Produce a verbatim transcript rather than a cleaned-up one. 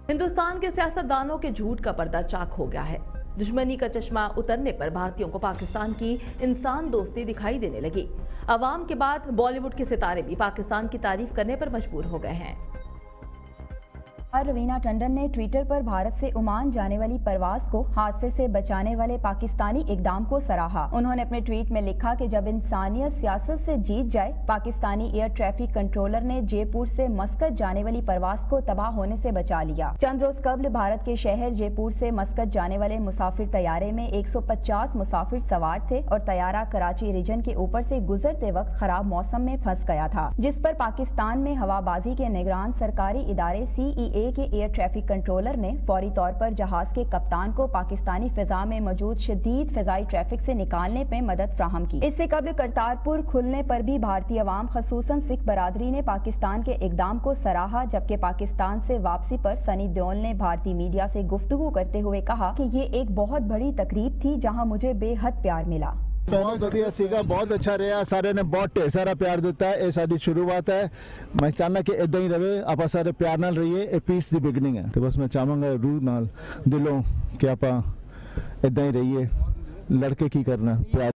हिंदुस्तान के सियासतदानों के झूठ का पर्दा चाक हो गया है। दुश्मनी का चश्मा उतरने पर भारतीयों को पाकिस्तान की इंसान दोस्ती दिखाई देने लगी। अवाम के बाद बॉलीवुड के सितारे भी पाकिस्तान की तारीफ करने पर मजबूर हो गए हैं। रवीना टंडन ने ट्विटर पर भारत से ओमान जाने वाली परवाज को हादसे से बचाने वाले पाकिस्तानी इकदाम को सराहा। उन्होंने अपने ट्वीट में लिखा कि जब इंसानियत सियासत से जीत जाए, पाकिस्तानी एयर ट्रैफिक कंट्रोलर ने जयपुर से मस्कत जाने वाली परवाज को तबाह होने से बचा लिया। चंद रोज कबल भारत के शहर जयपुर से मस्कत जाने वाले मुसाफिर तैयारे में एक सौ पचास मुसाफिर सवार थे और तैयारा कराची रीजन के ऊपर से गुजरते वक्त खराब मौसम में फंस गया था, जिस पर पाकिस्तान में हवाबाजी के निगरान सरकारी इदारे सी ई ए के एयर ट्रैफिक कंट्रोलर ने फौरी तौर पर जहाज के कप्तान को पाकिस्तानी फिजा में मौजूद शदीद फिजाई ट्रैफिक से निकालने में मदद फ्राहम की। इससे कबल करतारपुर खुलने पर भी भारतीय अवाम खसूसन सिख बरादरी ने पाकिस्तान के इकदाम को सराहा, जबकि पाकिस्तान से वापसी पर सनी देओल ने भारतीय मीडिया से गुफ्तगू करते हुए कहा कि ये एक बहुत बड़ी तकरीब थी जहां मुझे बेहद प्यार मिला। बहुत ਵਧੀਆ ਸੀਗਾ, ਬਹੁਤ ਅੱਛਾ ਰਿਹਾ, ਸਾਰਿਆਂ ਨੇ ਬਹੁਤ ਢੇਰ ਸਾਰਾ ਪਿਆਰ ਦਿੱਤਾ। ਇਹ ਸਾਡੀ ਸ਼ੁਰੂਆਤ ਹੈ। ਮੈਂ ਚਾਹੁੰਦਾ ਕਿ ਇਦਾਂ ਹੀ ਰਹੇ, ਆਪਾਂ ਸਾਰੇ ਪਿਆਰ ਨਾਲ ਰਹੀਏ। ਇਹ ਪੀਸ ਦੀ ਬਿਗਨਿੰਗ ਹੈ ਤੇ ਬਸ ਮੈਂ ਚਾਹਾਂਗਾ ਰੂਹ ਨਾਲ ਦਿਲੋਂ ਕਿ ਆਪਾਂ ਇਦਾਂ ਹੀ ਰਹੀਏ। ਲੜਕੇ ਕੀ ਕਰਨਾ, ਪਿਆਰ